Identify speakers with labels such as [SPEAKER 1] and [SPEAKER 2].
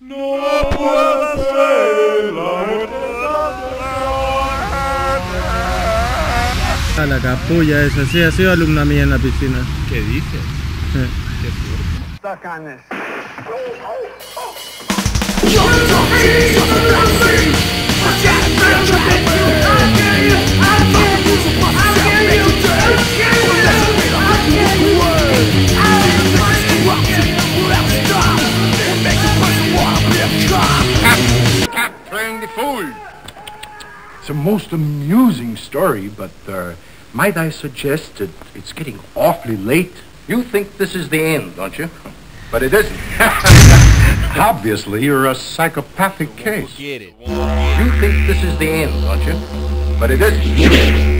[SPEAKER 1] No puedo ser
[SPEAKER 2] A la capulla esa, sí, ha sido alumna mía en la piscina.
[SPEAKER 3] ¿Qué dices? Qué fuerte.
[SPEAKER 4] Stuck on this.
[SPEAKER 3] Playing the fool.
[SPEAKER 5] It's a most amusing story, but might I suggest that it's getting awfully late?
[SPEAKER 3] You think this is the end, don't you? But it isn't.
[SPEAKER 5] Obviously, you're a psychopathic case.
[SPEAKER 3] Get it. You think this is the end, don't you? But it isn't.